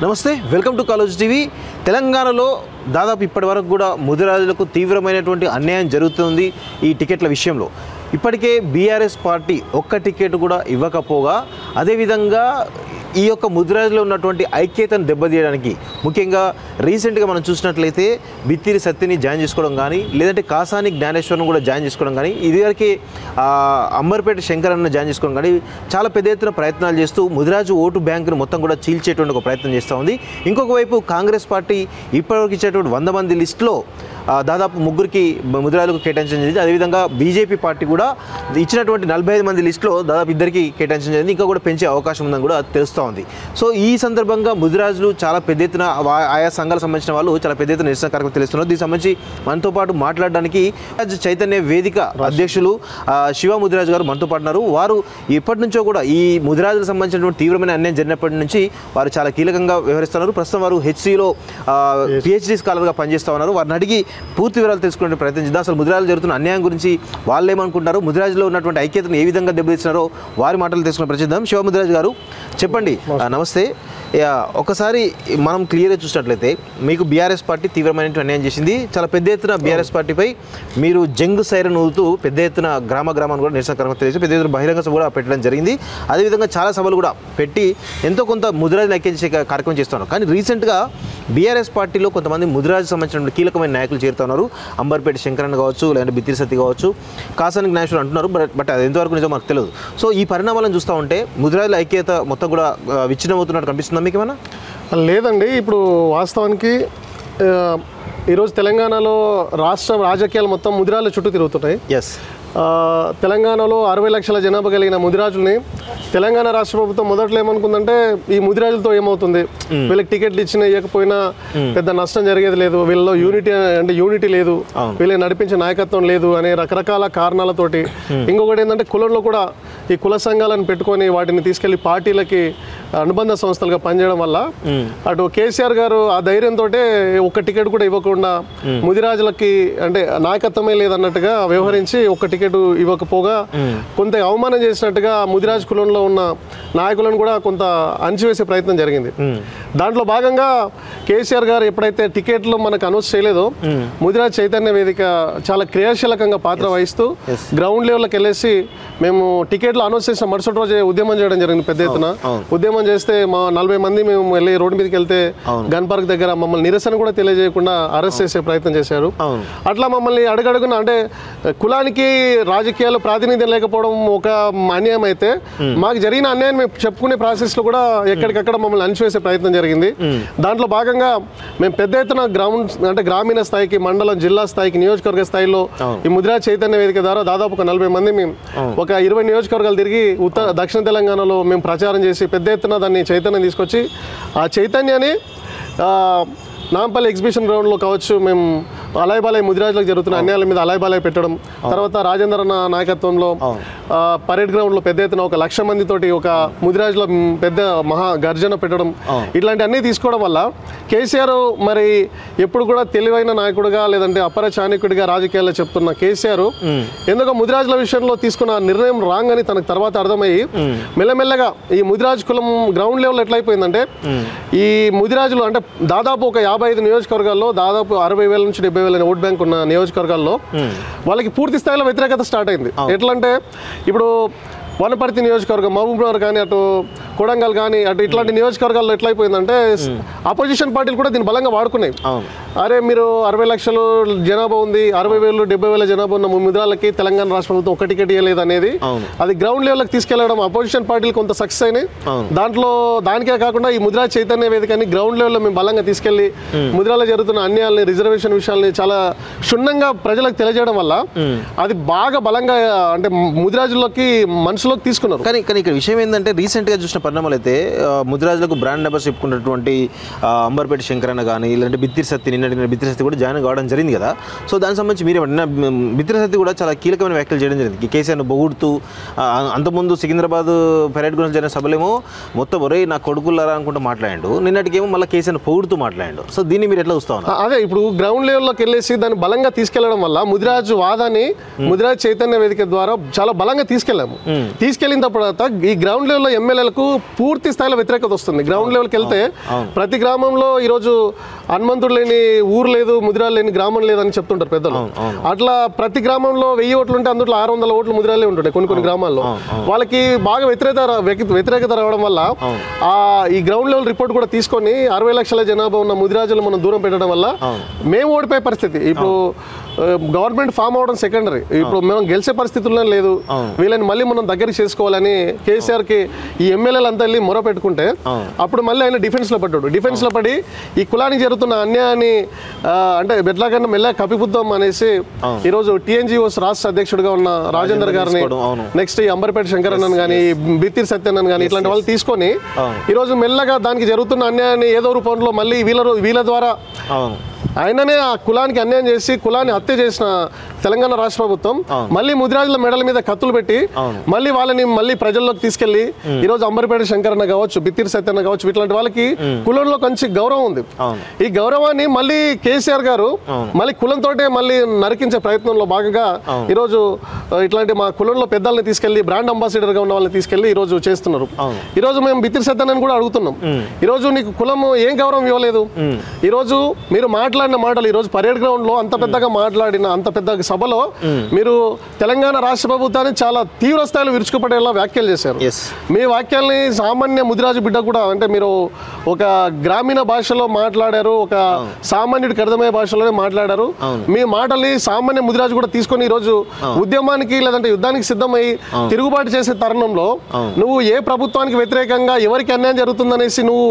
నమస్తే, welcome to college TV. తెలంగాణలో దాదాపు ఇప్పటి వరకు కూడా ముదిరాజులకు తీవ్రమైనటువంటి అన్యాయం జరుగుతుంది ఈ టికెట్ల విషయంలో. ఇప్పటికే బీఆర్ఎస్ పార్టీ ఒక్క టికెట్ కూడా ఇవ్వకపోగా అదేవిధంగా ఈ యొక్క ముదిరాజులో ఉన్నటువంటి ఐక్యతను దెబ్బతీయడానికి ముఖ్యంగా రీసెంట్గా మనం చూసినట్లయితే బిత్తిరి సత్తిని జాయిన్ చేసుకోవడం కానీ, లేదంటే కాసాని జ్ఞానేశ్వరం కూడా జాయిన్ చేసుకోవడం కానీ, ఇదివరకే అంబర్పేట శంకరన్న జాయిన్ చేసుకోవడం కానీ చాలా పెద్ద ఎత్తున ప్రయత్నాలు చేస్తూ ముదిరాజు ఓటు బ్యాంకును మొత్తం కూడా చీల్చేటువంటి ఒక ప్రయత్నం చేస్తూ ఉంది. ఇంకొక వైపు కాంగ్రెస్ పార్టీ ఇప్పటివరకు ఇచ్చేటువంటి 100 మంది లిస్టులో దాదాపు 3కి ముదిరాజులకు కేటాయించడం జరిగింది. అదేవిధంగా బీజేపీ పార్టీ కూడా ఇచ్చినటువంటి 45 మంది లిస్టులో దాదాపు 2కి కేటాయించడం జరిగింది. ఇంకా కూడా పెంచే అవకాశం ఉందని కూడా తెలుస్తూ ఉంది. సో ఈ సందర్భంగా ముదిరాజులు చాలా పెద్ద ఎత్తున ఆయా సంఘాలకు సంబంధించిన వాళ్ళు చాలా పెద్ద ఎత్తున నిరసన కార్యక్రమం తెలుస్తున్నారు. దీనికి సంబంధించి మనతో పాటు మాట్లాడడానికి చైతన్య వేదిక అధ్యక్షులు శివ ముదిరాజు గారు మనతో పాటు ఉన్నారు. వారు ఇప్పటి నుంచో కూడా ఈ ముదిరాజులకు సంబంధించినటువంటి తీవ్రమైన అన్యాయం జరిగినప్పటి నుంచి వారు చాలా కీలకంగా వ్యవహరిస్తున్నారు. ప్రస్తుతం వారు హెచ్సిలో పిహెచ్డి స్కాలర్గా పనిచేస్తూ ఉన్నారు. వారిని అడిగి పూర్తి వివరాలు తెలుసుకునే ప్రయత్నం చేద్దాం. అసలు ముదిరాజులు జరుగుతున్న అన్యాయం గురించి వాళ్ళు ఏమనుకుంటారు, ముదిరాజులో ఉన్నటువంటి ఐక్యతను ఏ విధంగా దెబ్బతీస్తున్నారో వారి మాటలు తెలుసుకునే ప్రయత్నిద్దాం. శివ ముదిరాజు గారు చెప్పండి. నమస్తే. ఒకసారి మనం క్లియర్గా చూసినట్లయితే మీకు బీఆర్ఎస్ పార్టీ తీవ్రమైన అన్యాయం చేసింది. చాలా పెద్ద ఎత్తున బీఆర్ఎస్ పార్టీపై మీరు జంగు సైరన్ ఊదుతూ పెద్ద ఎత్తున గ్రామాన్ని కూడా నిరసన కార్యక్రమం తెలిసి పెద్ద ఎత్తున బహిరంగ సభ కూడా పెట్టడం జరిగింది. అదేవిధంగా చాలా సభలు కూడా పెట్టి ఎంతో కొంత ముదిరాజులు ఐక్యం చేసే కార్యక్రమం చేస్తున్నారు. కానీ రీసెంట్గా బీఆర్ఎస్ పార్టీలో కొంతమంది ముదిరాజు సంబంధించిన కీలకమైన నాయకులు చేరుతున్నారు. అంబర్పేట శంకరన్న కావచ్చు, లేదంటే బిత్తిరి సత్తి కావచ్చు, కాసాని జ్ఞానేశ్వరం అంటున్నారు. బట్ అది ఎంతవరకు నిజం మనకు తెలియదు. సో ఈ పరిణామాలను చూస్తూ ఉంటే ముదిరాజుల ఐక్యత మొత్తం కూడా విచ్ఛిన్నమవుతున్నట్టు కనిపిస్తుంది మీకు ఏమన్నా? లేదండి. ఇప్పుడు వాస్తవానికి ఈరోజు తెలంగాణలో రాష్ట్ర రాజకీయాలు మొత్తం ముదిరాజుల చుట్టూ తిరుగుతున్నాయి. తెలంగాణలో 60 లక్షల జనాభా కలిగిన ముదిరాజుల్ని తెలంగాణ రాష్ట్ర ప్రభుత్వం మొదట్లో ఏమనుకుందంటే ఈ ముదిరాజులతో ఏమవుతుంది, వీళ్ళకి టికెట్లు ఇచ్చినా ఇవ్వకపోయినా పెద్ద నష్టం జరిగేది లేదు, వీళ్ళలో యూనిటీ లేదు, వీళ్ళని నడిపించే నాయకత్వం లేదు అనే రకరకాల కారణాలతోటి. ఇంకొకటి ఏంటంటే కులంలో కూడా ఈ కుల సంఘాలను పెట్టుకొని వాటిని తీసుకెళ్లి పార్టీలకి అనుబంధ సంస్థలుగా పనిచేయడం వల్ల అటు కేసీఆర్ గారు ఆ ధైర్యంతో ఒక్క టికెట్ కూడా ఇవ్వకుండా ముదిరాజులకి అంటే నాయకత్వమే లేదన్నట్టుగా వ్యవహరించి ఒక్క టికెట్ ఇవ్వకపోగా కొంత అవమానం చేసినట్టుగా ముదిరాజు కులంలో ఉన్న నాయకులను కూడా కొంత అణచివేసే ప్రయత్నం జరిగింది. దాంట్లో భాగంగా కేసీఆర్ గారు ఎప్పుడైతే టికెట్లు మనకు అనౌన్స్ చేయలేదో ముదిరాజ్ చైతన్య వేదిక చాలా క్రియాశీలకంగా పాత్ర వహిస్తూ గ్రౌండ్ లెవెల్కి వెళ్ళేసి మేము టికెట్లు అనౌన్స్ చేసిన మరుసటి రోజే ఉద్యమం చేయడం జరిగింది. పెద్ద ఎత్తున ఉద్యమం చేస్తే మా 40 మంది మేము వెళ్ళి రోడ్డు మీదకి వెళ్తే గన్ పార్క్ దగ్గర మమ్మల్ని నిరసన కూడా తెలియజేయకుండా అరెస్ట్ చేసే ప్రయత్నం చేశారు. అట్లా మమ్మల్ని అడుగడుగున అంటే కులానికి రాజకీయాలు ప్రాతినిధ్యం లేకపోవడం ఒక అన్యాయం అయితే మాకు జరిగిన అన్యాయం మేము చెప్పుకునే ప్రాసెస్ లో కూడా ఎక్కడికక్కడ మమ్మల్ని అణచివేసే ప్రయత్నం జరిగింది. దాంట్లో భాగంగా మేము పెద్ద ఎత్తున గ్రామీణ స్థాయికి, మండలం, జిల్లా స్థాయికి, నియోజకవర్గ స్థాయిలో ఈ ముదిరాజ్ చైతన్య వేదిక ద్వారా దాదాపు ఒక 40 మంది మేము ఒక 20 నియోజకవర్గాలు తిరిగి దక్షిణ తెలంగాణలో మేము ప్రచారం చేసి పెద్ద ఎత్తున దాన్ని చైతన్యం తీసుకొచ్చి ఆ చైతన్యాన్ని నాంపల్లి ఎగ్జిబిషన్ గ్రౌండ్లో కావచ్చు మేము అలాయబాలయ ముదిరాజులకు జరుగుతున్న అన్యాయాల మీద అలాయబాలయ పెట్టడం, తర్వాత రాజేంద్ర నాయకత్వంలో పరేడ్ గ్రౌండ్లో పెద్ద ఎత్తున 1,00,000 మందితోటి ఒక ముదిరాజుల పెద్ద మహా గర్జన పెట్టడం, ఇట్లాంటి అన్నీ తీసుకోవడం వల్ల కేసీఆర్ మరి ఎప్పుడు కూడా తెలివైన నాయకుడిగా లేదంటే అపర చాణక్యుడిగా రాజకీయాల్లో చెప్తున్న కేసీఆర్ ఎందుకో ముదిరాజుల విషయంలో తీసుకున్న నిర్ణయం రాంగ్ అని తనకు తర్వాత అర్థమయ్యి మెల్లమెల్లగా ఈ ముదిరాజు కులం గ్రౌండ్ లెవెల్ ఎట్లయిపోయిందంటే ఈ ముదిరాజులు అంటే దాదాపు ఒక 55 నియోజకవర్గాల్లో దాదాపు 60,000 నుంచి 70,000 ఓట్ బ్యాంక్ ఉన్న నియోజకవర్గాల్లో వాళ్ళకి పూర్తి స్థాయిలో వ్యతిరేకత స్టార్ట్ అయింది. ఎట్లా అంటే ఇప్పుడు వనపర్తి నియోజకవర్గం, మహబూబ్నగర్ కానీ, అటు కొడంగల్ కానీ, అటు ఇట్లాంటి నియోజకవర్గాల్లో ఎట్లయిపోయిందంటే అపోజిషన్ పార్టీలు కూడా దీన్ని బలంగా వాడుకున్నాయి. అరే మీరు 60 లక్షలు జనాభా ఉంది, 60,000 70,000 జనాభా ఉన్న ముదిరాలకి తెలంగాణ రాష్ట్ర ప్రభుత్వం ఒక టికెట్ ఇవ్వలేదు అనేది అది గ్రౌండ్ లెవెల్కి తీసుకెళ్లడం అపోజిషన్ పార్టీలు కొంత సక్సెస్ అయినాయి. దానికే కాకుండా ఈ ముదిరాజ్ చైతన్య వేదికని గ్రౌండ్ లెవెల్లో మేము బలంగా తీసుకెళ్లి ముదిరాలో జరుగుతున్న అన్యాయాలని, రిజర్వేషన్ విషయాల్ని చాలా క్షుణ్ణంగా ప్రజలకు తెలియజేయడం వల్ల అది బాగా బలంగా అంటే ముదిరాజుల్లోకి మనుషుల్లోకి తీసుకున్నారు. కానీ ఇక్కడ విషయం ఏంటంటే రీసెంట్గా చూసిన పరిణామాలు అయితే ముదిరాజులకు బ్రాండ్ నెంబర్స్ చెప్పుకున్నటువంటి అంబర్పేట శంకరన్న కానీ, లేదంటే బిత్తిరి సత్తి నిన్న బిత్తిరి సత్య కూడా జాయిన్ కావడం జరిగింది కదా. సో దానికి సంబంధించి మీరేమంటే బిత్తిరి సత్య కూడా చాలా కీలకమైన వ్యాఖ్యలు చేయడం జరిగింది. కేసీఆర్ను పొగుడుతూ అంతకుముందు సికింద్రాబాద్ పరేడ్ గురించి జరిగిన సభలేమో మొత్తం ఒరే నా కొడుకులారా అనుకుంటూ మాట్లాడాడు, నిన్నటికేమో మళ్ళీ కేసీఆర్ను పొగుడుతూ మాట్లాడాడు. సో దీన్ని మీరు ఎట్లా చూస్తా ఉన్నారు? అదే ఇప్పుడు గ్రౌండ్ లెవెల్లోకి వెళ్ళేసి దాన్ని బలంగా తీసుకెళ్లడం వల్ల ముదిరాజు వాదాన్ని ముదిరాజు చైతన్య వేదిక ద్వారా చాలా బలంగా తీసుకెళ్లాము. తీసుకెళ్లిన తర్వాత ఈ గ్రౌండ్ లెవెల్లో ఎమ్మెల్యేలకు పూర్తి స్థాయిలో వ్యతిరేకత వస్తుంది. గ్రౌండ్ లెవెల్కి వెళ్తే ప్రతి గ్రామంలో ఈరోజు హనుమంతుడు లేని ఊరు లేదు, ముదిరాలు లేని గ్రామం లేదని చెప్తుంటారు పెద్దలు. అట్లా ప్రతి గ్రామంలో 1000 ఓట్లు ఉంటే అందులో 600 ఓట్లు ముదిరాలే ఉంటుంటాయి కొన్ని గ్రామాల్లో. వాళ్ళకి బాగా వ్యతిరేకత రావడం వల్ల ఈ గ్రౌండ్ లెవెల్ రిపోర్ట్ కూడా తీసుకొని 60 లక్షల జనాభా ఉన్న ముదిరాజులు మనం దూరం పెట్టడం వల్ల మేము ఓడిపోయే పరిస్థితి. ఇప్పుడు గవర్నమెంట్ ఫామ్ అవడం సెకండరీ, ఇప్పుడు మనం గెలిచే పరిస్థితుల్లో లేదు. వీళ్ళని మళ్ళీ మనం దగ్గరికి చేసుకోవాలని కేసీఆర్కి ఈ ఎమ్మెల్యేలు అంతా వెళ్ళి మొర పెట్టుకుంటే అప్పుడు మళ్ళీ ఆయన డిఫెన్స్లో పడి ఈ కులానికి జరుగుతున్న అన్యాయాన్ని అంటే ఎట్లాగైనా మెల్లగా కప్పిపుద్దాం అనేసి ఈరోజు టీఎన్జిఓస్ రాష్ట్ర అధ్యక్షుడిగా ఉన్న రాజేందర్ గారిని, నెక్స్ట్ ఈ అంబర్పేట శంకరన్నను కానీ, బిత్తిరి సత్యన్నను కానీ ఇట్లాంటి వాళ్ళు తీసుకొని ఈరోజు మెల్లగా దానికి జరుగుతున్న అన్యాయాన్ని ఏదో రూపంలో మళ్ళీ వీళ్ళ ద్వారా ఆయననే ఆ కులానికి అన్యాయం చేసి కులాన్ని హత్య చేసిన తెలంగాణ రాష్ట్ర ప్రభుత్వం మళ్ళీ ముదిరాజుల మెడల మీద కత్తులు పెట్టి మళ్ళీ వాళ్ళని మళ్ళీ ప్రజల్లోకి తీసుకెళ్లి ఈరోజు అంబర్పేట శంకరన్న కావచ్చు, బిత్తిరి సత్యన్న కావచ్చు, ఇట్లాంటి వాళ్ళకి కులంలో కొంచెం గౌరవం ఉంది. ఈ గౌరవాన్ని మళ్ళీ కేసీఆర్ గారు మళ్ళీ కులంతో మళ్ళీ నరికించే ప్రయత్నంలో భాగంగా ఈరోజు ఇట్లాంటి మా కులంలో పెద్దల్ని తీసుకెళ్లి బ్రాండ్ అంబాసిడర్ గా ఉన్న వాళ్ళని తీసుకెళ్లి ఈరోజు చేస్తున్నారు. ఈరోజు మేము బిత్తిరి సత్యన్నని కూడా అడుగుతున్నాం, ఈరోజు నీకు కులము ఏం గౌరవం ఇవ్వలేదు? ఈరోజు మీరు మాట్లాడిన మాటలు ఈరోజు పరేడ్ గ్రౌండ్ లో అంత పెద్దగా మాట్లాడిన అంత పెద్ద సభలో మీరు తెలంగాణ రాష్ట్ర ప్రభుత్వాన్ని చాలా తీవ్ర స్థాయిలో విరుచుకుపడేలా వ్యాఖ్యలు చేశారు. మీ వ్యాఖ్యల్ని సామాన్య ముదిరాజు బిడ్డ కూడా అంటే మీరు ఒక గ్రామీణ భాషలో మాట్లాడారు, ఒక సామాన్యుడికి అర్థమయ్యే భాషలోనే మాట్లాడారు. మీ మాటల్ని సామాన్య ముదిరాజు కూడా తీసుకొని ఈరోజు ఉద్యమానికి లేదంటే యుద్ధానికి సిద్ధమై తిరుగుబాటు చేసే తరుణంలో నువ్వు ఏ ప్రభుత్వానికి వ్యతిరేకంగా ఎవరికి అన్యాయం జరుగుతుందనేసి నువ్వు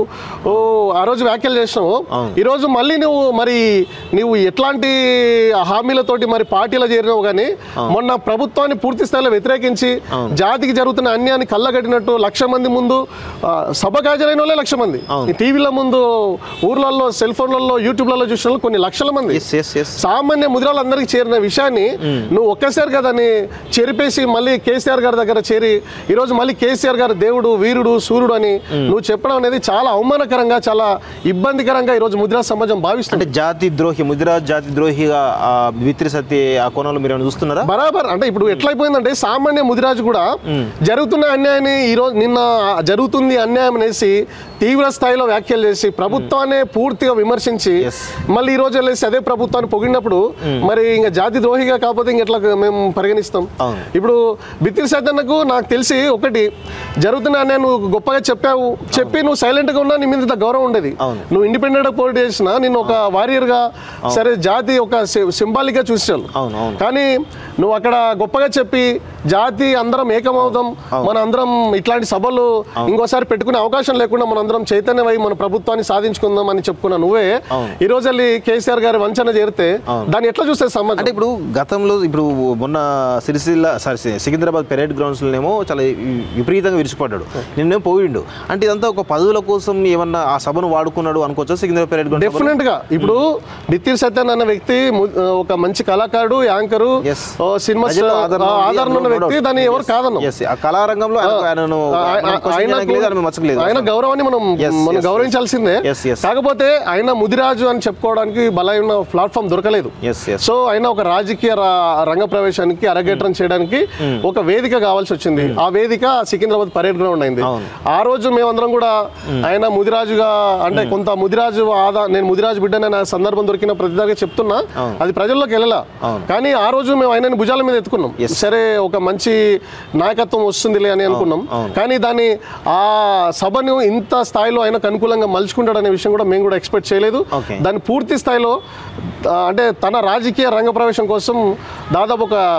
ఆ రోజు వ్యాఖ్యలు చేసినావు. ఈరోజు మళ్ళీ నువ్వు ఎట్లాంటి హామీలతోటి మరి పార్టీలో చేరినావు కానీ మొన్న ప్రభుత్వాన్ని పూర్తి స్థాయిలో వ్యతిరేకించి జాతికి జరుగుతున్న అన్యాయాన్ని కళ్ళగట్టినట్టు 1,00,000 మంది ముందు సభకు హాజరైన వాళ్ళే 1,00,000 మంది, టీవీల ముందు ఊర్లలో సెల్ ఫోన్లలో యూట్యూబ్లలో చూసిన కొన్ని లక్షల మంది సామాన్య ముద్రాలందరికీ చేరిన విషయాన్ని నువ్వు ఒక్కసారి కదని చెరిపేసి మళ్ళీ కేసీఆర్ గారి దగ్గర చేరి ఈరోజు మళ్ళీ కేసీఆర్ గారు దేవుడు, వీరుడు, సూర్యుడు అని నువ్వు చెప్పడం అనేది చాలా అవమానకరంగా, చాలా ఇబ్బందికరంగా ఈరోజు ముద్రా సమాజం భావిస్తుంది. జాతి ద్రోహి, ముదిరాజ్ జాతి ద్రోహిగా బిత్తిరి సత్య ఆ కోణంలో మీరు చూస్తున్నారా? బరాబర్. అంటే ఇప్పుడు ఎట్లయిపోయిందంటే సామాన్య ముదిరాజు కూడా జరుగుతున్న అన్యాయాన్ని ఈరోజు నిన్న జరుగుతుంది అన్యాయం అనేసి తీవ్ర స్థాయిలో వ్యాఖ్యలు చేసి ప్రభుత్వాన్ని పూర్తిగా విమర్శించి మళ్ళీ ఈ రోజు వెళ్ళేసి అదే ప్రభుత్వాన్ని పొగిడినప్పుడు మరి ఇంకా జాతి ద్రోహిగా కాకపోతే ఇంకెట్లా మేము పరిగణిస్తాం? ఇప్పుడు బిత్తిరి సత్యన్నకు నాకు తెలిసి ఒకటి జరుగుతున్న అన్యాయం నువ్వు గొప్పగా చెప్పి నువ్వు సైలెంట్ గా ఉన్నా నీ మీద గౌరవం ఉండేది. నువ్వు ఇండిపెండెంట్ గా పోటీ చేసినా నిన్ను ఒక వారియర్ గా సరే జాతి ఒక సింబాలిక్ గా చూసాను, కానీ నువ్వు అక్కడ గొప్పగా చెప్పి జాతి అందరం ఏకమవుదాం, మన అందరం ఇట్లాంటి సభలు ఇంకోసారి పెట్టుకునే అవకాశం లేకుండా మన అందరం చైతన్యమై మన ప్రభుత్వాన్ని సాధించుకుందాం అని చెప్పుకున్నా నువ్వే ఈ రోజు వెళ్ళి కేసీఆర్ గారి వంచన చేరితే దాన్ని ఎట్లా చూస్తే సమాజం? అంటే ఇప్పుడు గతంలో ఇప్పుడు మొన్న సికింద్రాబాద్ పెరేడ్ గ్రౌండ్స్ లోనేమో చాలా విపరీతంగా విరిచిపడ్డాడు, నిన్నేమో పోయిండు. అంటే ఇదంతా ఒక పదవుల కోసం ఏమన్నా ఆ సభను వాడుకున్నాడు అనుకోవచ్చా? సికింద్రాబాద్ పెరేడ్ గ్రౌండ్ డెఫినెట్ గా ఇప్పుడు బిత్తిరి సత్యన్న అన్న వ్యక్తి ఒక మంచి కళాకారుడు, యాంకరు, సినిమా ఆధారణ ఉన్న వ్యక్తి, దాన్ని ఎవరు కాదన్నాం. కళారంగంలో ఆయన గౌరవాన్ని మనం గౌరవించాల్సిందే. కాకపోతే ఆయన ముదిరాజు అని చెప్పుకోవడానికి బలమైన ప్లాట్ఫామ్ దొరకలేదు. సో ఆయన ఒక రాజకీయ రంగ ప్రవేశానికి అరగేట్రం చేయడానికి ఒక వేదిక కావాల్సి వచ్చింది. ఆ వేదిక సికింద్రాబాద్ పరేడ్ గ్రౌండ్ అయింది. ఆ రోజు మేమందరం కూడా ఆయన ముదిరాజుగా అంటే కొంత ముదిరాజు నేను ముదిరాజు బిడ్డనే నా సందర్భం దొరికిన ప్రతిదాగా చెప్తున్నా, అది ప్రజల్లోకి వెళ్ళలా. కానీ ఆ రోజు మేము ఆయనని భుజాల మీద ఎత్తుకున్నాం, సరే ఒక మంచి నాయకత్వం వస్తుందిలే అని అనుకున్నాం. కానీ దాన్ని ఆ సభను ఇంత స్థాయిలో ఆయనకు అనుకూలంగా మలుచుకుంటాడనే విషయం కూడా మేము కూడా ఎక్స్పెక్ట్ చేయలేదు. దాన్ని పూర్తి స్థాయిలో అంటే తన రాజకీయ రంగ ప్రవేశం కోసం దాదాపు ఒక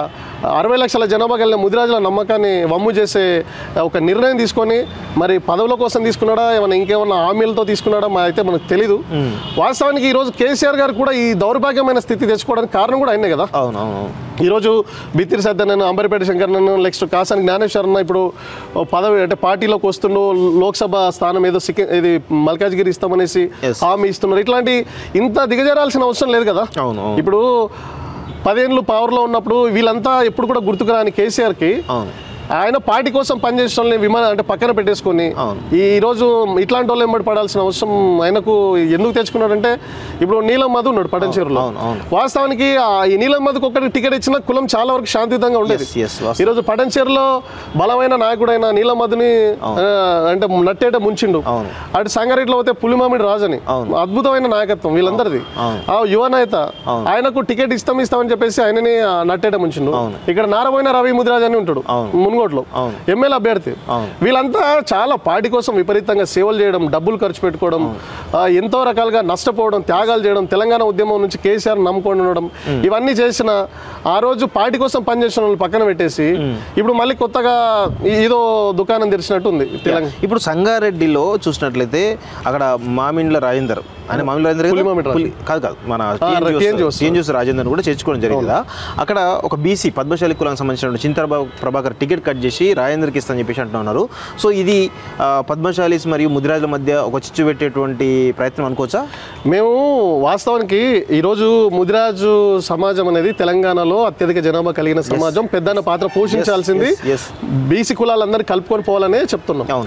60 లక్షల జనాభా కలిగిన ముదిరాజుల నమ్మకాన్ని వమ్ము చేసే ఒక నిర్ణయం తీసుకొని మరి పదవుల కోసం తీసుకున్నాడా ఏమన్నా ఇంకేమన్నా హామీలతో తీసుకున్నాడా అయితే మనకు తెలీదు. వాస్తవానికి ఈరోజు కేసీఆర్ గారు కూడా ఈ దౌర్భాగ్యమైన స్థితి తెచ్చుకోవడానికి కారణం కూడా ఆయనే కదా. ఈరోజు బిత్తిరి సత్యనారాయణ, అంబరిపేట శంకరన్న, నెక్స్ట్ కాసాని జ్ఞానేశ్వరన్న ఇప్పుడు పదవి అంటే పార్టీలోకి వస్తుండు, లోక్సభ స్థానం ఏదో ఇది మల్కాజ్గిరి ఇస్తామనేసి హామీ ఇస్తున్నారు. ఇట్లాంటి ఇంత దిగజారాల్సిన అవసరం లేదు కదా. ఇప్పుడు 10 ఏళ్ళు పవర్లో ఉన్నప్పుడు వీళ్ళంతా ఎప్పుడు కూడా గుర్తుకు రాని కేసీఆర్కి ఆయన పార్టీ కోసం పనిచేసే వాళ్ళని విమానం అంటే పక్కన పెట్టేసుకొని ఈ రోజు ఇట్లాంటి వాళ్ళు ఎంబడి పడాల్సిన అవసరం ఆయనకు ఎందుకు తెచ్చుకున్నాడంటే ఇప్పుడు నీలం మధు ఉన్నాడు పటంచేరులో. వాస్తవానికి ఈ నీలం మధుకు ఒక్కటి టికెట్ ఇచ్చిన కులం చాలా వరకు శాంతియుతంగా ఉండేది. ఈరోజు పటంచేరులో బలమైన నాయకుడైన నీలం మధుని అంటే నట్టేట ముంచిండు. అటు సంగారెడ్డిలో పోతే పులిమామిడి రాజని అద్భుతమైన నాయకత్వం వీళ్ళందరిది. ఆ యువ నేత ఆయనకు టికెట్ ఇస్తామని చెప్పేసి ఆయనని నట్టేట ముంచిండు. ఇక్కడ నారబోయిన రవి ముదిరాజ్ అని ఉంటాడు మునుగోడులో ఎమ్మెల్యే అభ్యర్థి. వీళ్ళంతా చాలా పార్టీ కోసం విపరీతంగా సేవలు చేయడం, డబ్బులు ఖర్చు పెట్టుకోవడం, ఎంతో రకాలుగా నష్టపోవడం, త్యాగాలు చేయడం, తెలంగాణ ఉద్యమం నుంచి కేసీఆర్ నమ్ముకొని ఉండడం, ఇవన్నీ చేసిన ఆ రోజు పార్టీ కోసం పనిచేసిన వాళ్ళు పక్కన పెట్టేసి ఇప్పుడు మళ్ళీ కొత్తగా ఏదో దుకాణం తెరిచినట్టు ఉంది తెలంగాణ. ఇప్పుడు సంగారెడ్డిలో చూసినట్లయితే అక్కడ మామిండ్ల రాజేందర్ అంటే మామిండ్ల రాజేందర్ కాదు మన రాజేందర్ కూడా చేర్చుకోవడం జరిగింది. అక్కడ ఒక బీసీ పద్మశాలి కులానికి సంబంధించిన చింతర ప్రభాకర్ టికెట్ కట్ చేసి రాజేందర్కి ఇస్తామని చెప్పేసి అంటున్నారు. సో ఇది పద్మశాలీస్ మరియు ముదిరాజుల మధ్య ఒక చిచ్చు పెట్టేటువంటి ప్రయత్నం అనుకోవచ్చా? మేము వాస్తవానికి ఈరోజు ముదిరాజు సమాజం అనేది తెలంగాణలో అత్యధిక జనాభా కలిగిన సమాజం, పెద్దన్న పాత్ర పోషించాల్సింది బీసీ కులాలందరినీ కలుపుకొని పోవాలనే చెప్తున్నాం.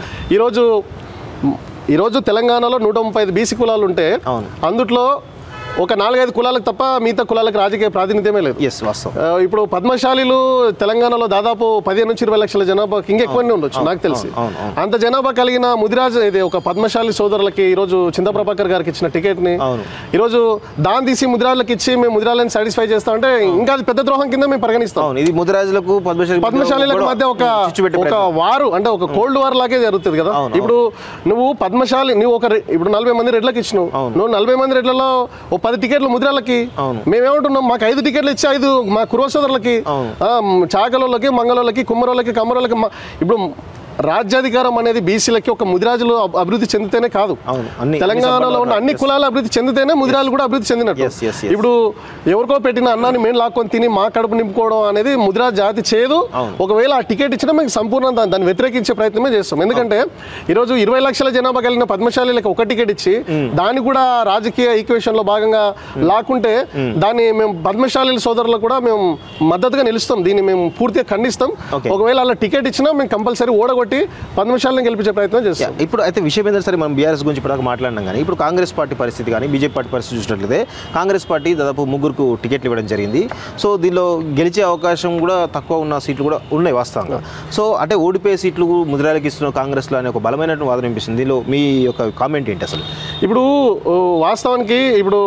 ఈరోజు తెలంగాణలో 135 బీసీ కులాలు ఉంటే అందుట్లో ఒక 4-5 కులాలకు తప్ప మిగతా కులాలకు రాజకీయ ప్రాతినిధ్యమే లేదు. ఇప్పుడు పద్మశాలీలు తెలంగాణలో దాదాపు 15 నుంచి 20 లక్షల జనాభాకి ఇంకెక్కువనే ఉండొచ్చు నాకు తెలిసి. అంత జనాభా కలిగిన ముదిరాజు ఇది ఒక పద్మశాలి సోదరులకి ఈరోజు చింతప్రభాకర్ గారికి ఇచ్చిన టికెట్ ని ఈరోజు దాన్ని తీసి ముదిరాజులకు ఇచ్చి మేము ముదిరాజులను సాటిస్ఫై చేస్తామంటే ఇంకా అది పెద్ద ద్రోహం కింద మేము పరిగణిస్తాం. ఇది ముదిరాజులకు పద్మశాలీలకు మధ్య ఒక వారు అంటే ఒక కోల్డ్ వార్ లాగే జరుగుతుంది కదా. ఇప్పుడు నువ్వు పద్మశాలి నువ్వు ఇప్పుడు 40 మంది రెడ్లకు ఇచ్చినావు, నువ్వు 40 మంది రెడ్లలో 10 టికెట్లు ముదిరాలకి, మేమేమంటున్నాం మాకు 5 టికెట్లు ఇచ్చి 5 మా కుర్వ సోదరులకి, చాకలోళ్ళకి, మంగళోళ్ళకి, కుమ్మరోళ్ళకి, కమ్మరోళ్ళకి. ఇప్పుడు రాజ్యాధికారం అనేది బీసీలకి ఒక ముదిరాజులు అభివృద్ధి చెందితేనే కాదు, తెలంగాణలో ఉన్న అన్ని కులాలు అభివృద్ధి చెందితేనే ముదిరాజులు కూడా అభివృద్ధి చెందినట్టు. ఇప్పుడు ఎవరికో పెట్టిన అన్నాన్ని మేము లాక్కొని తిని మా కడుపు నింపుకోవడం అనేది ముదిరాజ్ జాతి చేయదు. ఒకవేళ ఆ టికెట్ ఇచ్చినా మేము సంపూర్ణ దాన్ని వ్యతిరేకించే ప్రయత్నమే చేస్తాం. ఎందుకంటే ఈరోజు 20 లక్షల జనాభా కలిగిన పద్మశాలీలకు ఒక టికెట్ ఇచ్చి దాన్ని కూడా రాజకీయ ఈక్వేషన్ లో భాగంగా లాక్కుంటే దాన్ని మేము పద్మశాలీల సోదరులకు కూడా మేము మద్దతుగా నిలుస్తాం. దీన్ని మేము పూర్తిగా ఖండిస్తాం. ఒకవేళ అలా టికెట్ ఇచ్చినా మేము కంపల్సరీ ఓడగొట్టి పద్మశాలను గెలిపించే ప్రయత్నం చేస్తాం. ఇప్పుడు అయితే విషయం ఏంటంటే సరే మనం బీఆర్ఎస్ గురించి ఇప్పుడు మాట్లాడినాం కానీ ఇప్పుడు కాంగ్రెస్ పార్టీ పరిస్థితి కానీ బీజేపీ పార్టీ పరిస్థితి చూసినట్లయితే కాంగ్రెస్ పార్టీ దాదాపు 3కు టికెట్లు ఇవ్వడం జరిగింది. సో దీనిలో గెలిచే అవకాశం కూడా తక్కువ ఉన్న సీట్లు కూడా ఉన్నాయి వాస్తవంగా. సో అంటే ఓడిపోయే సీట్లు ముదిరాలకు ఇస్తున్న కాంగ్రెస్లో అనే ఒక బలమైన వాదన వినిపిస్తుంది. దీనిలో మీ యొక్క కామెంట్ ఏంటి అసలు? ఇప్పుడు వాస్తవానికి ఇప్పుడు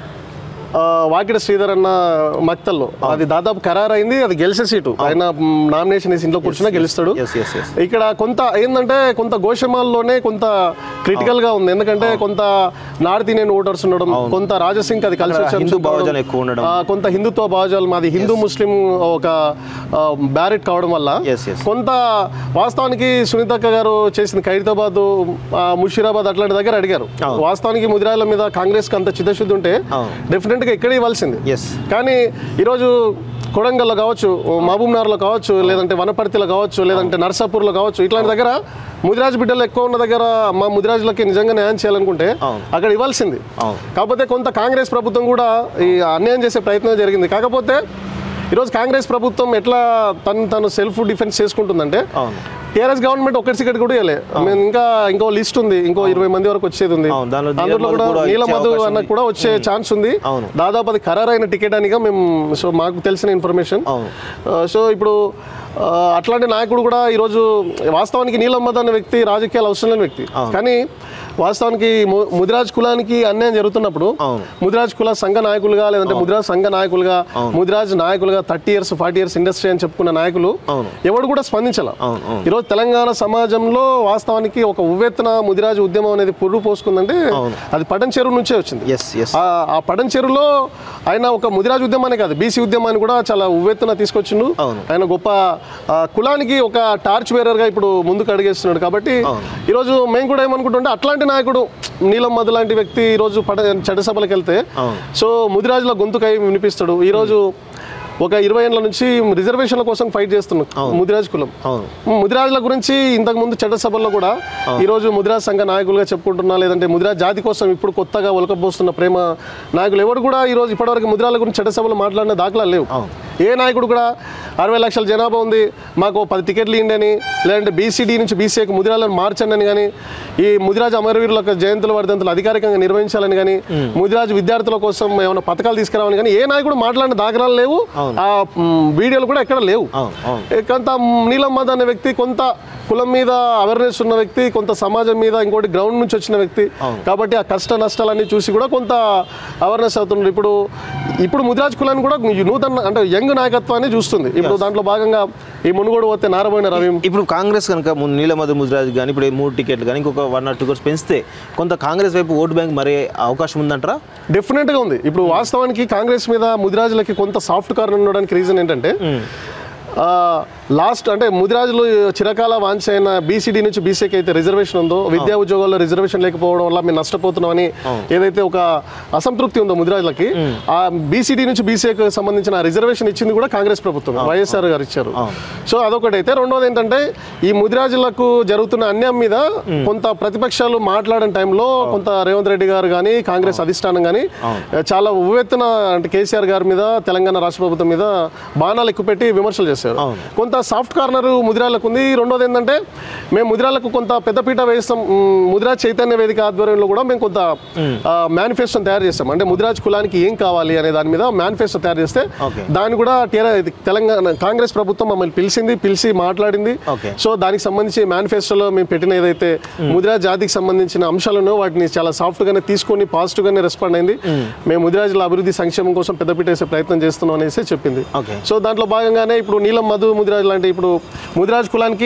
వాకిడ శ్రీధర్ అన్న మక్తల్లో అది దాదాపు ఖరారైంది, అది గెలిచే సీటు. ఆయన నామినేషన్ వేసి ఇంట్లో కూర్చున్నా గెలుస్తాడు. ఇక్కడ కొంత ఏంటంటే కొంత గోషమాల్లోనే కొంత క్రిటికల్ గా ఉంది. ఎందుకంటే కొంత నార్త్ ఇండియన్ ఓటర్స్ ఉండడం, కొంత రాజసింగ్ అది కలిసి కొంత హిందుత్వ భావజాలు మాది హిందూ ముస్లిం ఒక బ్యారెట్ కావడం వల్ల కొంత వాస్తవానికి సునీతక్క గారు చేసిన ఖైరతాబాద్, ముషీరాబాద్ అట్లాంటి దగ్గర అడిగారు. వాస్తవానికి ముదిరాజుల మీద కాంగ్రెస్ కి అంత చిత్తశుద్ధి ఉంటే డెఫినెట్ గా ఎక్కడ ఇవ్వాల్సింది. కానీ ఈరోజు కొడంగల్లో కావచ్చు, మహబూబ్నగర్లో కావచ్చు, లేదంటే వనపర్తిలో కావచ్చు, లేదంటే నర్సాపూర్లో కావచ్చు, ఇట్లాంటి దగ్గర ముదిరాజు బిడ్డలు ఎక్కువ ఉన్న దగ్గర మా ముదిరాజులకి నిజంగా న్యాయం చేయాలనుకుంటే అక్కడ ఇవ్వాల్సింది. కాకపోతే కొంత కాంగ్రెస్ ప్రభుత్వం కూడా ఈ అన్యాయం చేసే ప్రయత్నం జరిగింది. కాకపోతే ఈరోజు కాంగ్రెస్ ప్రభుత్వం ఎట్లా తను సెల్ఫ్ డిఫెన్స్ చేసుకుంటుందంటే టీఆర్ఎస్ గవర్నమెంట్ ఒక్కటి టికెట్ కూడా ఇవ్వలే. ఇంకో లిస్ట్ ఉంది, ఇంకో 20 మంది వరకు వచ్చేది ఉంది. అందులో కూడా నీల మధు అన్న కూడా వచ్చే ఛాన్స్ ఉంది. దాదాపు అది ఖరారైన టికెట్ అనిగా మేము మాకు తెలిసిన ఇన్ఫర్మేషన్. సో ఇప్పుడు అట్లాంటి నాయకుడు కూడా ఈరోజు వాస్తవానికి నీలం మదన్ అనే వ్యక్తి రాజకీయాలు అవసరం లేని వ్యక్తి, కానీ వాస్తవానికి ముదిరాజ్ కులానికి అన్యాయం జరుగుతున్నప్పుడు ముదిరాజ్ కుల సంఘ నాయకులుగా లేదంటే ముదిరాజ్ సంఘ నాయకులుగా ముదిరాజ్ నాయకులుగా 30 years 40 years ఇండస్ట్రీ అని చెప్పుకున్న నాయకులు ఎవరు కూడా స్పందించాల. ఈరోజు తెలంగాణ సమాజంలో వాస్తవానికి ఒక ఉవ్వెత్తున ముదిరాజ్ ఉద్యమం అనేది పుర్రు పోసుకుందంటే అది పటన్ చెరువు నుంచే వచ్చింది. ఆ పటన్ చెరువులో ఆయన ఒక ముదిరాజ్ ఉద్యమాన్ని కాదు బీసీ ఉద్యమాన్ని కూడా చాలా ఉవ్వెత్తున తీసుకొచ్చిండు. ఆయన గొప్ప కులానికి ఒక టార్చ్ బేరర్ గా ఇప్పుడు ముందుకు అడిగేస్తున్నాడు. కాబట్టి ఈరోజు మేము కూడా ఏమనుకుంటుంటే అట్లాంటి నాయకుడు నీలం మధు లాంటి వ్యక్తి ఈరోజు చట్టసభలకు వెళ్తే సో ముదిరాజుల గొంతుకై వినిపిస్తాడు. ఈరోజు ఒక 20 ఏళ్ల నుంచి రిజర్వేషన్ల కోసం ఫైట్ చేస్తున్నాం ముదిరాజ్ కులం. ముదిరాజుల గురించి ఇంతకు ముందు చట్టసభల్లో కూడా ఈరోజు ముదిరాజ్ సంఘ నాయకులుగా చెప్పుకుంటున్నా లేదంటే ముదిరాజ్ జాతి కోసం ఇప్పుడు కొత్తగా ఒలకబోస్తున్న ప్రేమ నాయకులు ఎవరు కూడా ఈరోజు ఇప్పటివరకు ముదిరాజుల గురించి చట్టసభలో మాట్లాడిన దాఖలాలు లేవు. ఏ నాయకుడు కూడా 60 లక్షల జనాభా ఉంది మాకు 10 టికెట్లు ఇవ్వండి లేదంటే బీసీడీ నుంచి బీసీకి ముదిరాజులను మార్చండి అని కానీ ఈ ముదిరాజు అమరవీరుల జయంతులు వర్ధంతులు అధికారికంగా నిర్వహించాలని కానీ ముదిరాజు విద్యార్థుల కోసం ఏమైనా పథకాలు తీసుకురావాలని కానీ ఏ నాయకుడు మాట్లాడిన దాఖలాలు లేవు. ఆ వీడియోలు కూడా ఎక్కడ లేవు. కొంత నీలం మదన్ అనే వ్యక్తి కొంత కులం మీద అవేర్నెస్ ఉన్న వ్యక్తి, కొంత సమాజం మీద ఇంకోటి గ్రౌండ్ నుంచి వచ్చిన వ్యక్తి కాబట్టి ఆ కష్ట నష్టాలన్నీ చూసి కూడా కొంత అవేర్నెస్ అవుతున్నారు. ఇప్పుడు ముదిరాజ్ కులాన్ని కూడా నూతన అంటే యంగ్ నాయకత్వాన్ని చూస్తుంది. ఇప్పుడు దాంట్లో భాగంగా ఈ మునుగోడు పోతే నారబోయిన రవి ఇప్పుడు కాంగ్రెస్ కనుక నీలం మధు ముదిరాజ్ కానీ ఇప్పుడు 3 టికెట్లు కానీ ఇంకొక 1 or 2 crores పెంచితే కొంత కాంగ్రెస్ వైపు ఓటు బ్యాంక్ మరే అవకాశం ఉందంటారా? డెఫినెట్గా ఉంది. ఇప్పుడు వాస్తవానికి కాంగ్రెస్ మీద ముదిరాజులకి కొంత సాఫ్ట్ కార్నర్ ఉండడానికి రీజన్ ఏంటంటే లాస్ట్ అంటే ముదిరాజులు చిరకాల వాంఛ అయిన బీసీడీ నుంచి బీసీకి అయితే రిజర్వేషన్ ఉందో విద్యా ఉద్యోగాల్లో రిజర్వేషన్ లేకపోవడం వల్ల మేము నష్టపోతున్నామని ఏదైతే ఒక అసంతృప్తి ఉందో ముదిరాజులకి ఆ బీసీడీ నుంచి బీసీకి సంబంధించిన రిజర్వేషన్ ఇచ్చింది కూడా కాంగ్రెస్ ప్రభుత్వం వైఎస్ఆర్ గారు ఇచ్చారు. సో అదొకటి అయితే రెండోది ఏంటంటే ఈ ముదిరాజులకు జరుగుతున్న అన్యాయం మీద కొంత ప్రతిపక్షాలు మాట్లాడిన టైంలో కొంత రేవంత్ రెడ్డి గారు కానీ కాంగ్రెస్ అధిష్టానం కానీ చాలా ఉవ్వెత్తున అంటే కేసీఆర్ గారి మీద తెలంగాణ రాష్ట్ర ప్రభుత్వం మీద బాణాలు ఎక్కుపెట్టి విమర్శలు చేశారు. కొంత సాఫ్ట్ కార్నర్ ముదిరాలకు ఉంది. రెండోది ఏంటంటే మేము ముదిరాలకు కొంత పెద్దపీట వేస్తాం. ముదిరాజ్ చైతన్య వేదిక ఆధ్వర్యంలో కూడా మేము కొంత మేనిఫెస్టోని తయారు చేస్తాం. అంటే ముదిరాజ్ కులానికి ఏం కావాలి అనే దాని మీద మేనిఫెస్టో తయారు చేస్తే దాన్ని కూడా తెలంగాణ కాంగ్రెస్ ప్రభుత్వం మమ్మల్ని పిలిచి మాట్లాడింది. సో దానికి సంబంధించి మేనిఫెస్టోలో మేము పెట్టిన ఏదైతే ముదిరాజ్ జాతికి సంబంధించిన అంశాలను వాటిని చాలా సాఫ్ట్ గానే తీసుకొని పాజిటివ్ గానే రెస్పాండ్ అయింది. మేము ముదిరాజుల అభివృద్ధి సంక్షేమం కోసం పెద్దపీట వేసే ప్రయత్నం చేస్తున్నాం అనేసి చెప్పింది. సో దాంట్లో భాగంగానే ఇప్పుడు నీలం మధు ముదిరాజ్ లాంటి ఇప్పుడు ముదిరాజ్ కులానికి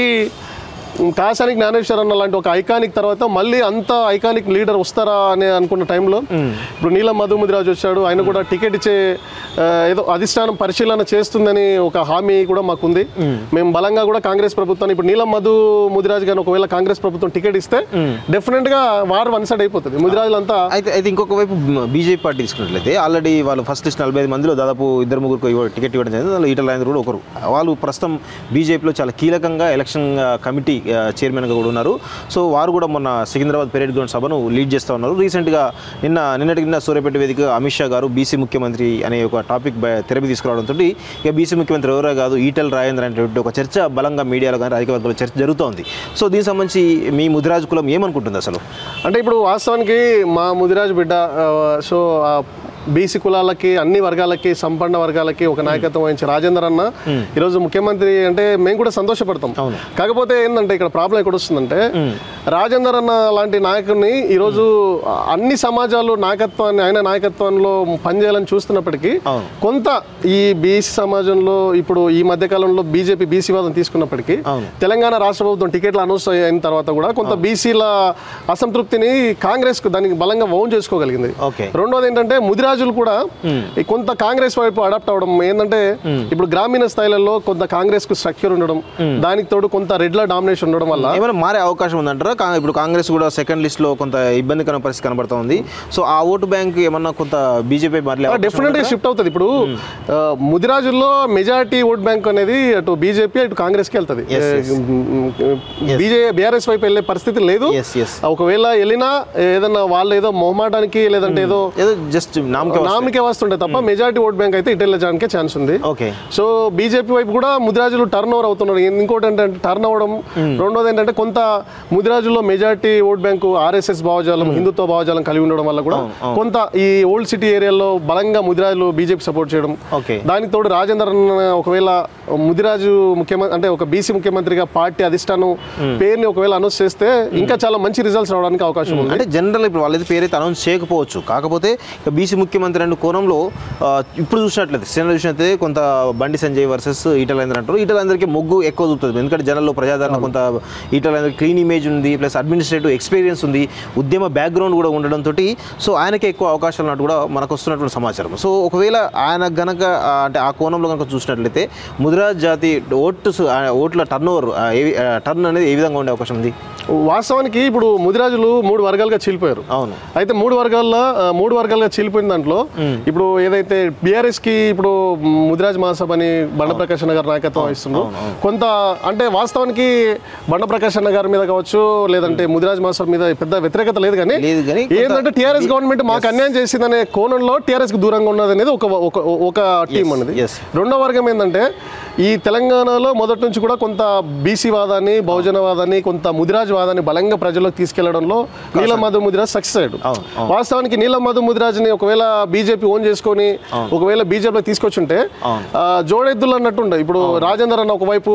కాసాని జ్ఞానేశ్వర్ అన్న లాంటి ఒక ఐకానిక్ తర్వాత మళ్ళీ అంత ఐకానిక్ లీడర్ వస్తారా అని అనుకున్న టైంలో ఇప్పుడు నీలం మధు ముదిరాజ్ వచ్చాడు. ఆయన కూడా టికెట్ ఇచ్చే ఏదో అధిష్టానం పరిశీలన చేస్తుందని ఒక హామీ కూడా మాకుంది. మేము బలంగా కూడా కాంగ్రెస్ ప్రభుత్వాన్ని ఇప్పుడు నీలం మధు ముదిరాజ్ గారిని ఒకవేళ కాంగ్రెస్ ప్రభుత్వం టికెట్ ఇస్తే డెఫినెట్ గా వార్ వన్ సైడ్ అయిపోతుంది. ముదిరాజులంతా అయితే ఇంకొక వైపు బీజేపీ పార్టీ తీసుకున్నట్లయితే ఆల్రెడీ వాళ్ళు ఫస్ట్ లిస్ట్ 45 మందిలో దాదాపు 2-3 టికెట్ ఇవ్వడం జరిగింది. దానిలో ఈటల రాజేందర్ కూడా ఒకరు. వాళ్ళు ప్రస్తుతం బీజేపీలో చాలా కీలకంగా ఎలక్షన్ కమిటీ చైర్మన్గా కూడా ఉన్నారు. సో వారు కూడా మొన్న సికింద్రాబాద్ పెరేడ్ గ్రౌండ్ సభను లీడ్ చేస్తూ ఉన్నారు. రీసెంట్గా నిన్నటికి సూర్యాపేట వేదిక అమిత్ షా గారు బీసీ ముఖ్యమంత్రి అనే ఒక టాపిక్ తెరపి తీసుకురావడంతో ఇక బీసీ ముఖ్యమంత్రి ఎవరో కాదు ఈటల రాజేందర్ అనేటువంటి ఒక చర్చ బలంగా మీడియాలో కానీ రాజకీయ వర్గాల్లో చర్చ జరుగుతోంది. సో దీనికి సంబంధించి మీ ముదిరాజు కులం ఏమనుకుంటుంది అసలు? అంటే ఇప్పుడు వాస్తవానికి మా ముదిరాజు బిడ్డ సో బీసీ కులాలకి అన్ని వర్గాలకి సంపన్న వర్గాలకి ఒక నాయకత్వం వహించి రాజేందర్ అన్న ఈరోజు ముఖ్యమంత్రి అంటే మేము కూడా సంతోషపడతాం. కాకపోతే ఏంటంటే ఇక్కడ ప్రాబ్లం ఎక్కడ వస్తుందంటే రాజేందర్ అన్న లాంటి నాయకుడిని ఈరోజు అన్ని సమాజాలు ఆయన నాయకత్వంలో పనిచేయాలని చూస్తున్నప్పటికీ కొంత ఈ బీసీ సమాజంలో ఇప్పుడు ఈ మధ్య కాలంలో బీజేపీ బీసీ వాదం తీసుకున్నప్పటికీ తెలంగాణ రాష్ట్ర ప్రభుత్వం టికెట్లు అనౌన్స్ అయిన తర్వాత కూడా కొంత బీసీల అసంతృప్తిని కాంగ్రెస్ దానికి బలంగా ఓన్ చేసుకోగలిగింది. రెండోది ఏంటంటే ముదిరాజులు కూడా కొంత కాంగ్రెస్ వైపు అడాప్ట్ అవడం ఏంటంటే ఇప్పుడు గ్రామీణ స్థాయిలలో కొంత కాంగ్రెస్ కు స్ట్రక్చర్ ఉండడం దానికి తోడు కొంత రెడ్ల డామినేషన్ ఉండడం వల్ల ఏమైనా మారే అవకాశం ఉందంటారా? ఇప్పుడు కాంగ్రెస్ కూడా సెకండ్ లిస్ట్ లో కొంత ఇబ్బందికర పరిస్థితి కనబడుతుంది. సో ఆ ఓటు బ్యాంక్ ఏమన్నా కొంత బీజేపీ డెఫినెట్ గా షిఫ్ట్ అవుతుంది. ఇప్పుడు ముదిరాజుల్లో మెజారిటీ ఓట్ బ్యాంక్ అనేది అటు బీజేపీ అటు కాంగ్రెస్ కి వెళ్తుంది. బీఆర్ఎస్ వైపు వెళ్ళే పరిస్థితి లేదు. ఒకవేళ వెళ్ళినా ఏదన్నా వాళ్ళు ఏదో మొహమాటానికి లేదంటే ఏదో జస్ట్ నామికే వస్తుండే తప్ప మెజారిటీ ఓట్ బ్యాంక్ అయితే ఇటు వెళ్ళడానికి ఛాన్స్ ఉంది. ఓకే. సో బీజేపీ వైపు కూడా ముదిరాజులు టర్న్ ఓవర్ అవుతున్నారు. ఇంకోటి ఏంటంటే టర్న్ అవ్వడం, రెండోది ఏంటంటే కొంత ముదిరాజుల్లో మెజారిటీ ఓట్ బ్యాంకు ఆర్ఎస్ఎస్ భావజాలం, హిందుత్వ భావజాలం కలిగి ఉండడం వల్ల కూడా కొంత ఈ ఓల్డ్ సిటీ ఏరియాలో బలంగా ముదిరాజులు బీజేపీ సపోర్ట్ చేయడం. దానికి తోడు రాజేందర్ ఒకవేళ ముదిరాజు ముఖ్యమంత్రి అంటే ఒక బీసీ ముఖ్యమంత్రిగా పార్టీ అధిష్టానం పేరుని ఒకవేళ అనౌన్స్ చేస్తే ఇంకా చాలా మంచి రిజల్ట్స్ రావడానికి అవకాశం ఉంది. అంటే జనరల్ ఇప్పుడు వాళ్ళైతే పేరైతే అనౌన్స్ చేయకపోవచ్చు, కాకపోతే బీసీ ముఖ్యమంత్రి అనే కోణంలో ఇప్పుడు చూసినట్లయితే సినిమా చూసినట్లయితే కొంత బండి సంజయ్ వర్సెస్ ఈటల రాజేందర్ అంటారు. ఈటల రాజేందర్కి మొగ్గు ఎక్కువ చూపుతుంది, ఎందుకంటే జనంలో ప్రజాదరణ కొంత ఈటల రాజేందర్ క్లీన్ ఇమేజ్ ఉంది, ప్లస్ అడ్మినిస్ట్రేటివ్ ఎక్స్పీరియన్స్ ఉంది, ఉద్యమ బ్యాక్గ్రౌండ్ కూడా ఉండడంతో సో ఆయనకే ఎక్కువ అవకాశాలు ఉన్నట్టు కూడా మనకు వస్తున్నటువంటి సమాచారం. సో ఒకవేళ ఆయన గనక అంటే ఆ కోణంలో కనుక చూసినట్లయితే ముదిరాజ్ జాతి ఓట్ల టర్న్ అనేది ఏ విధంగా ఉండే అవకాశం ఉంది? వాస్తవానికి ఇప్పుడు ముదిరాజులు 3 వర్గాలుగా చీలిపోయారు. అవును. అయితే 3 వర్గాలుగా చీలిపోయిన దాంట్లో ఇప్పుడు ఏదైతే బీఆర్ఎస్ కి ఇప్పుడు ముదిరాజ్ మహాసభ అని బండప్రకాష్ అన్న గారు నాయకత్వం వహిస్తున్నారు. కొంత అంటే వాస్తవానికి బండప్రకాష్ అన్న గారి మీద కావచ్చు, లేదంటే ముదిరాజ్ మహాసభ మీద పెద్ద వ్యతిరేకత లేదు, కానీ ఏంటంటే టీఆర్ఎస్ గవర్నమెంట్ మాకు అన్యాయం చేసిందనే కోణంలో టీఆర్ఎస్ కి దూరంగా ఉన్నది అనేది ఒక టీం అనేది. రెండో వర్గం ఏంటంటే ఈ తెలంగాణలో మొదటి నుంచి కూడా కొంత బీసీ వాదాన్ని, బహుజన వాదాన్ని, కొంత ముదిరాజ్ వాదాన్ని బలంగా ప్రజల్లోకి తీసుకెళ్లడంలో నీలం మధు ముదిరాజ్ సక్సెస్ అయ్యాడు. వాస్తవానికి నీలం మధు ముదిరాజ్ని ఒకవేళ బీజేపీ ఓన్ చేసుకొని ఒకవేళ బీజేపీ తీసుకొచ్చుంటే జోడెద్దులు అన్నట్టుండే. ఇప్పుడు రాజేందర్ అన్న ఒకవైపు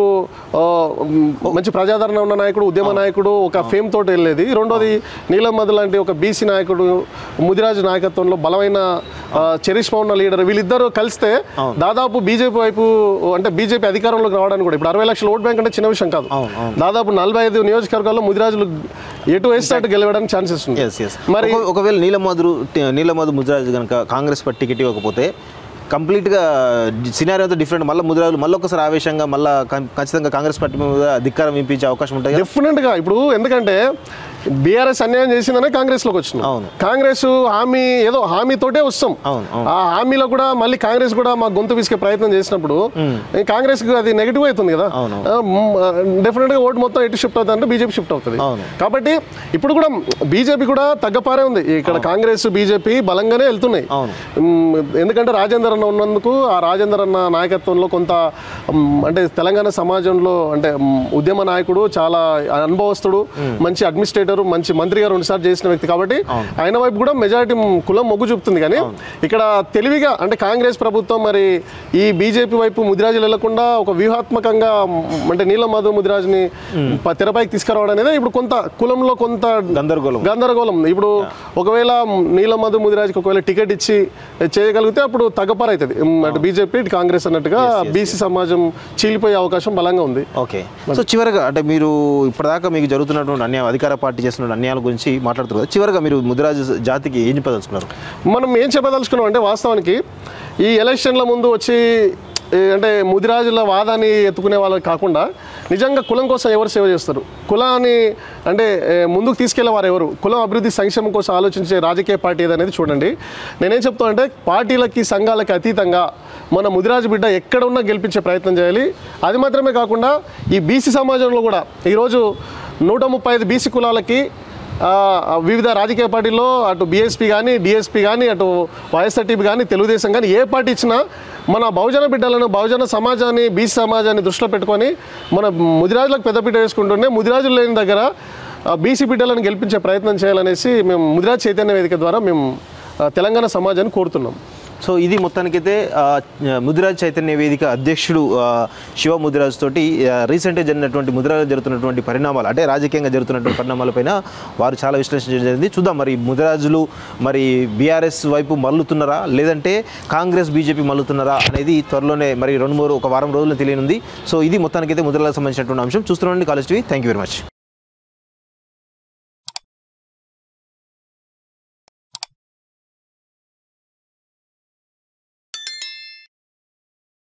మంచి ప్రజాదరణ ఉన్న నాయకుడు, ఉద్యమ నాయకుడు, ఒక ఫేమ్ తోటి వెళ్ళేది. రెండోది నీలం మధు లాంటి ఒక బీసీ నాయకుడు ముదిరాజ్ నాయకత్వంలో బలమైన చరిష్మా ఉన్న లీడర్, వీళ్ళిద్దరూ కలిస్తే దాదాపు బీజేపీ వైపు అంటే బీజేపీ అధికారంలోకి రావడానికి కూడా ఇప్పుడు 60 లక్షల ఓట్ బ్యాంక్ అంటే చిన్న విషయం కాదు. దాదాపు 45 నియోజకవర్గాల్లో ముదిరాజులు ఎటు వేస్తే గెలవడానికి ఛాన్సెస్ ఉంది. మరి ఒకవేళ నీలమధు ముదిరాజ్ కనుక కాంగ్రెస్ పార్టీ టికెట్ ఇవ్వకపోతే కంప్లీట్గా సినారియో అంతా డిఫరెంట్, మళ్ళీ ముదిరాజులు మళ్ళీ ఒకసారి ఆవేశంగా మళ్ళీ ఖచ్చితంగా కాంగ్రెస్ పార్టీ మీద ధిక్కారం వినిపించే అవకాశం ఉంటుంది డెఫినెట్గా. ఇప్పుడు ఎందుకంటే బీఆర్ఎస్ అన్యాయం చేసిందనే కాంగ్రెస్లోకి వచ్చినాం. కాంగ్రెస్ హామీ ఏదో హామీతోటే వస్తాం. ఆ హామీలో కూడా మళ్ళీ కాంగ్రెస్ కూడా మా గొంతు విసికే ప్రయత్నం చేసినప్పుడు కాంగ్రెస్ కి అది నెగిటివ్ అవుతుంది కదా. డెఫినెట్ గా ఓటు మొత్తం ఎటు షిఫ్ట్ అవుతుంది అంటే బీజేపీ షిఫ్ట్ అవుతుంది. కాబట్టి ఇప్పుడు కూడా బీజేపీ కూడా తగ్గపారే ఉంది. ఇక్కడ కాంగ్రెస్ బీజేపీ బలంగానే వెళ్తున్నాయి. ఎందుకంటే రాజేందర్ అన్న ఉన్నందుకు, ఆ రాజేందర్ అన్న నాయకత్వంలో కొంత అంటే తెలంగాణ సమాజంలో అంటే ఉద్యమ నాయకుడు, చాలా అనుభవస్తుడు, మంచి అడ్మినిస్ట్రేటర్, మంచి మంత్రిగా 2 సార్లు చేసిన వ్యక్తి. కాబట్టి ఆయన వైపు కూడా మెజారిటీ కులం మొగ్గు చూపుతుంది. కానీ ఇక్కడ తెలివిగా అంటే కాంగ్రెస్ ప్రభుత్వం మరి ఈ బీజేపీ వైపు ముదిరాజులు వెళ్లకుండా ఒక వ్యూహాత్మకంగా అంటే నీలం మధు ముదిరాజుని తెరపైకి తీసుకురావడం అనేది ఇప్పుడు కొంత కులంలో కొంత గందరగోళం. ఇప్పుడు ఒకవేళ నీలం మధు ముదిరాజుకి ఒకవేళ టికెట్ ఇచ్చి చేయగలిగితే అప్పుడు తగ్గపారు అవుతుంది. అటు బీజేపీ ఇటు కాంగ్రెస్ అన్నట్టుగా బీసీ సమాజం చీలిపోయే అవకాశం బలంగా ఉంది. ఓకే. సో చివరిగా అంటే మీరు ఇప్పటిదాకా మీకు జరుగుతున్నటువంటి అన్యాయం, అధికార పార్టీ చేస్తున్న అన్యాయాల గురించి మాట్లాడుతున్నారు. చివరిగా మీరు ముదిరాజు జాతికి ఏం చెప్పదలుచుకున్నారు? మనం ఏం చెప్పదలుచుకున్నాం అంటే వాస్తవానికి ఈ ఎలక్షన్ల ముందు వచ్చి అంటే ముదిరాజుల వాదాన్ని ఎత్తుకునే వాళ్ళకి కాకుండా నిజంగా కులం కోసం ఎవరు సేవ చేస్తారు, కులాన్ని అంటే ముందుకు తీసుకెళ్లే వారు ఎవరు, కులం అభివృద్ధి సంక్షేమం కోసం ఆలోచించే రాజకీయ పార్టీ ఏదనేది చూడండి. నేనేం చెప్తానంటే పార్టీలకి సంఘాలకి అతీతంగా మన ముదిరాజు బిడ్డ ఎక్కడ ఉన్నా గెలిపించే ప్రయత్నం చేయాలి. అది మాత్రమే కాకుండా ఈ బీసీ సమాజంలో కూడా ఈరోజు 135 బీసీ కులాలకి వివిధ రాజకీయ పార్టీల్లో అటు బీఎస్పీ కానీ, డిఎస్పీ కానీ, అటు వైఎస్ఆర్టీపీ కానీ, తెలుగుదేశం కానీ ఏ పార్టీ ఇచ్చినా మన బహుజన బిడ్డలను, బహుజన సమాజాన్ని, బీసీ సమాజాన్ని దృష్టిలో పెట్టుకొని మన ముదిరాజులకు పెద్దపీట వేసుకుంటూనే ముదిరాజులు లేని దగ్గర బీసీ బిడ్డలను గెలిపించే ప్రయత్నం చేయాలనేసి మేము ముదిరాజ్ చైతన్య వేదిక ద్వారా మేము తెలంగాణ సమాజాన్ని కోరుతున్నాం. సో ఇది మొత్తానికైతే ముదిరాజ్ చైతన్య వేదిక అధ్యక్షుడు శివ ముదిరాజ్ తోటి రీసెంట్గా జరిగినటువంటి ముదిరాజ్ జరుగుతున్నటువంటి పరిణామాలు అంటే రాజకీయంగా జరుగుతున్నటువంటి పరిణామాలపైన వారు చాలా విశ్లేషించడం జరిగింది. చూద్దాం మరి ముదిరాజులు మరి బీఆర్ఎస్ వైపు మల్లుతున్నారా లేదంటే కాంగ్రెస్ బీజేపీ మల్లుతున్నారా అనేది త్వరలోనే మరి 2-3 ఒక వారం రోజుల్లో తెలియనుంది. సో ఇది మొత్తానికైతే ముదిరాజులకు సంబంధించినటువంటి అంశం. చూస్తున్నాండి college TV. Thank you very much.